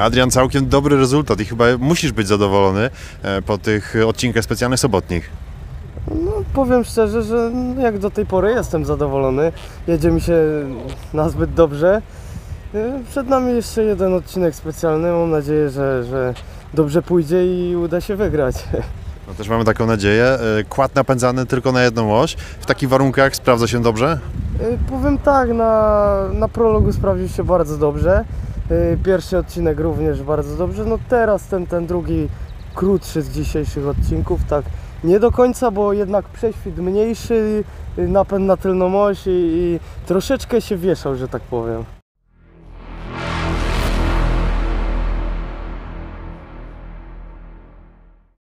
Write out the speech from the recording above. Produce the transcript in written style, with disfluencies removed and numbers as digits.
Adrian, całkiem dobry rezultat i chyba musisz być zadowolony po tych odcinkach specjalnych sobotnich. No, powiem szczerze, że jak do tej pory jestem zadowolony. Jedzie mi się nazbyt dobrze. Przed nami jeszcze jeden odcinek specjalny. Mam nadzieję, że dobrze pójdzie i uda się wygrać. No też mamy taką nadzieję. Kład napędzany tylko na jedną oś. W takich warunkach sprawdza się dobrze? Powiem tak, na prologu sprawdził się bardzo dobrze. Pierwszy odcinek również bardzo dobrze. No teraz ten drugi, krótszy z dzisiejszych odcinków, tak nie do końca, bo jednak prześwit mniejszy, napęd na tylną oś i troszeczkę się wieszał, że tak powiem.